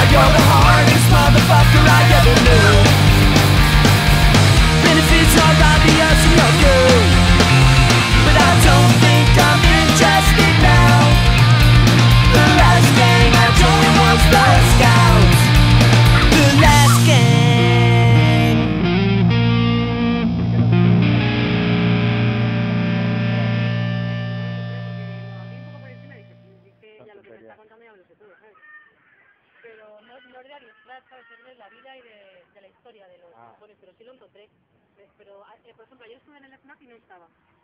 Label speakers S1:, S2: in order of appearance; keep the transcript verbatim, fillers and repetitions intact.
S1: You're the hardest motherfucker I ever knew. Benefits are obvious and you're good, but I don't think I'm interested now. The last gang I joined was the Scouts. The last gang.
S2: Pero no, no era ilustrar, ¿sabes? Es de la vida y de, de la historia de los
S3: Ah.
S2: japoneses, pero sí lo encontré. ¿Ves? Pero, eh, por ejemplo, ayer estuve en el FNAC y no estaba.